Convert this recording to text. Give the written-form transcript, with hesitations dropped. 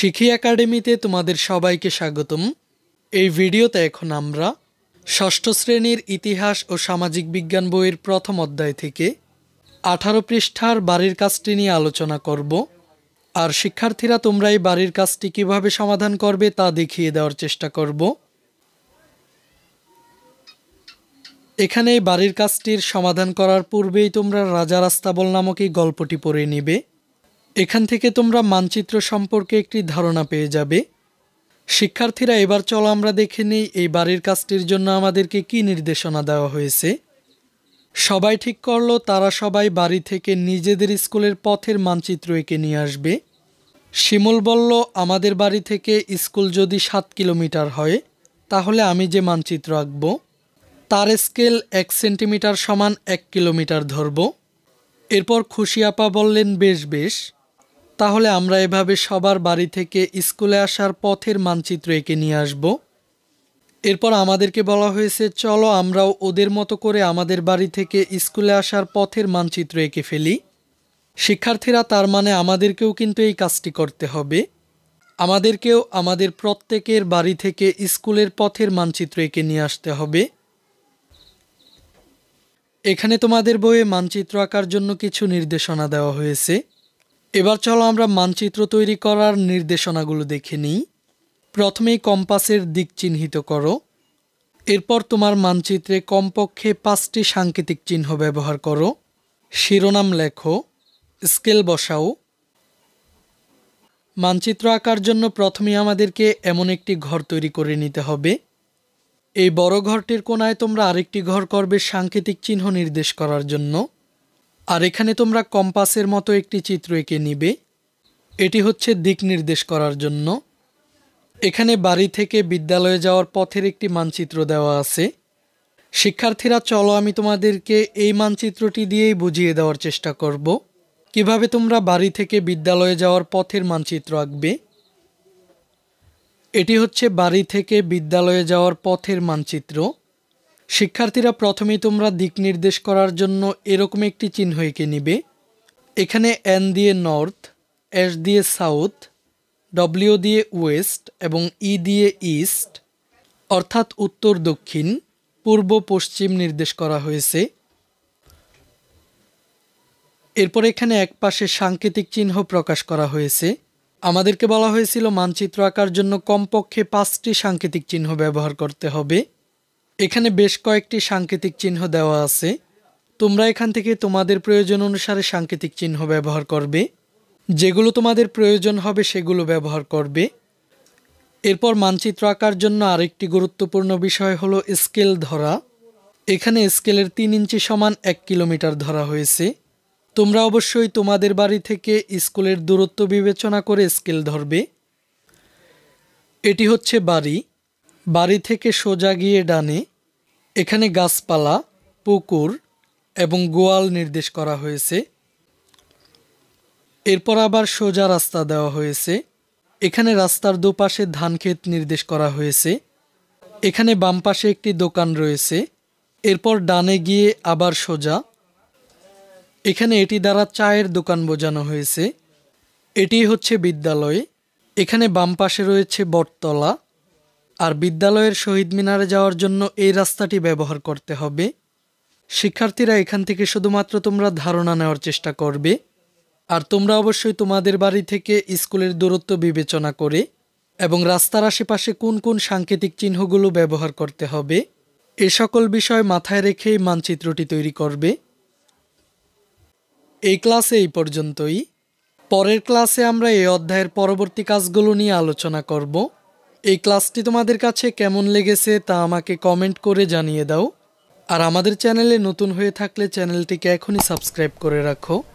শিখি একাডেমিতে তোমাদের সবাইকে স্বাগতম। এই ভিডিওতে এখন আমরা ষষ্ঠ শ্রেণীর ইতিহাস ও সামাজিক বিজ্ঞান বইয়ের প্রথম অধ্যায় থেকে 18 পৃষ্ঠার বাড়ির কাজটি নিয়ে আলোচনা করব। আর শিক্ষার্থীরা তোমরা এই বাড়ির কাজটি কিভাবে সমাধান করবে তা দেখিয়ে দেওয়ার চেষ্টা করব। এখানে এই বাড়ির কাজটির সমাধান করার পূর্বেই তোমরা রাজা রাস্তাবল নামক এই গল্পটি পড়ে নিবে। এখান থেকে তোমরা মানচিত্র সম্পর্কে একটি ধারণা পেয়ে যাবে। শিক্ষার্থীরা এবার চলো আমরা দেখে নিই এই বাড়ির কাজটির জন্য আমাদেরকে কি নির্দেশনা দেওয়া হয়েছে। সবাই ঠিক করলো তারা সবাই বাড়ি থেকে নিজেদের স্কুলের পথের মানচিত্র এঁকে নিয়ে আসবে। শিমুল বলল, আমাদের বাড়ি থেকে স্কুল যদি 7 কিলোমিটার হয় তাহলে আমি যে মানচিত্র আঁকব তার স্কেল 1 সেন্টিমিটার সমান 1 কিলোমিটার ধরব। এরপর খুশি আপা বললেন, বেশ বেশ, তাহলে আমরা এভাবে সবার বাড়ি থেকে স্কুলে আসার পথের মানচিত্র এঁকে নিয়ে আসব। এরপর আমাদেরকে বলা হয়েছে চলো আমরাও ওদের মতো করে আমাদের বাড়ি থেকে স্কুলে আসার পথের মানচিত্র এঁকে ফেলি। শিক্ষার্থীরা, তার মানে আমাদেরকেও কিন্তু এই কাজটি করতে হবে। আমাদেরকেও আমাদের প্রত্যেকের বাড়ি থেকে স্কুলের পথের মানচিত্র এঁকে নিয়ে আসতে হবে। এখানে তোমাদের বইয়ে মানচিত্র আঁকার জন্য কিছু নির্দেশনা দেওয়া হয়েছে। এবার চলো আমরা মানচিত্র তৈরি করার নির্দেশনাগুলো দেখে নিই। প্রথমেই কম্পাসের দিক চিহ্নিত করো। এরপর তোমার মানচিত্রে কমপক্ষে 5টি সাংকেতিক চিহ্ন ব্যবহার করো। শিরোনাম লেখো, স্কেল বসাও। মানচিত্র আঁকার জন্য প্রথমেই আমাদেরকে এমন একটি ঘর তৈরি করে নিতে হবে। এই বড় ঘরটির কোণায় তোমরা আরেকটি ঘর করবে সাংকেতিক চিহ্ন নির্দেশ করার জন্য। আর এখানে তোমরা কম্পাসের মতো একটি চিত্র এঁকে নিবে। এটি হচ্ছে দিক নির্দেশ করার জন্য। এখানে বাড়ি থেকে বিদ্যালয়ে যাওয়ার পথের একটি মানচিত্র দেওয়া আছে। শিক্ষার্থীরা, চলো আমি তোমাদেরকে এই মানচিত্রটি দিয়েই বুঝিয়ে দেওয়ার চেষ্টা করব কিভাবে তোমরা বাড়ি থেকে বিদ্যালয়ে যাওয়ার পথের মানচিত্র আঁকবে। এটি হচ্ছে বাড়ি থেকে বিদ্যালয়ে যাওয়ার পথের মানচিত্র। শিক্ষার্থীরা, প্রথমেই তোমরা দিক নির্দেশ করার জন্য এরকম একটি চিহ্ন এঁকে নিবে। এখানে এন দিয়ে নর্থ, এস দিয়ে সাউথ, ডব্লিউ দিয়ে ওয়েস্ট এবং ই দিয়ে ইস্ট অর্থাৎ উত্তর দক্ষিণ, পূর্ব পশ্চিম নির্দেশ করা হয়েছে। এরপর এখানে একপাশে সাংকেতিক চিহ্ন প্রকাশ করা হয়েছে। আমাদেরকে বলা হয়েছিল মানচিত্র আঁকার জন্য কমপক্ষে 5টি সাংকেতিক চিহ্ন ব্যবহার করতে হবে। এখানে বেশ কয়েকটি সাংকেতিক চিহ্ন দেওয়া আছে। তোমরা এখান থেকে তোমাদের প্রয়োজন অনুসারে সাংকেতিক চিহ্ন ব্যবহার করবে। যেগুলো তোমাদের প্রয়োজন হবে সেগুলো ব্যবহার করবে। এরপর মানচিত্র আঁকার জন্য আরেকটি গুরুত্বপূর্ণ বিষয় হলো স্কেল ধরা। এখানে স্কেলের 3 ইঞ্চি সমান 1 কিলোমিটার ধরা হয়েছে। তোমরা অবশ্যই তোমাদের বাড়ি থেকে স্কুলের দূরত্ব বিবেচনা করে স্কেল ধরবে। এটি হচ্ছে বাড়ি। বাড়ি থেকে সোজা গিয়ে ডানে এখানে গাছপালা, পুকুর এবং গোয়াল নির্দেশ করা হয়েছে। এরপর আবার সোজা রাস্তা দেওয়া হয়েছে। এখানে রাস্তার দুপাশে ধানক্ষেত নির্দেশ করা হয়েছে। এখানে বাম পাশে একটি দোকান রয়েছে। এরপর ডানে গিয়ে আবার সোজা। এখানে এটি দ্বারা চায়ের দোকান বোঝানো হয়েছে। এটি হচ্ছে বিদ্যালয়। এখানে বাম পাশে রয়েছে বটতলা। আর বিদ্যালয়ের শহীদ মিনারে যাওয়ার জন্য এই রাস্তাটি ব্যবহার করতে হবে। শিক্ষার্থীরা, এখান থেকে শুধুমাত্র তোমরা ধারণা নেওয়ার চেষ্টা করবে। আর তোমরা অবশ্যই তোমাদের বাড়ি থেকে স্কুলের দূরত্ব বিবেচনা করে এবং রাস্তার আশেপাশে কোন কোন সাংকেতিক চিহ্নগুলো ব্যবহার করতে হবে এ সকল বিষয় মাথায় রেখেই মানচিত্রটি তৈরি করবে। এই ক্লাসে এই পর্যন্তই। পরের ক্লাসে আমরা এই অধ্যায়ের পরবর্তী কাজগুলো নিয়ে আলোচনা করব। এই ক্লাসটি তোমাদের কাছে কেমন লেগেছে তা আমাকে কমেন্ট করে জানিয়ে দাও। আর আমাদের চ্যানেলে নতুন হয়ে থাকলে চ্যানেলটিকে এখনই সাবস্ক্রাইব করে রাখো।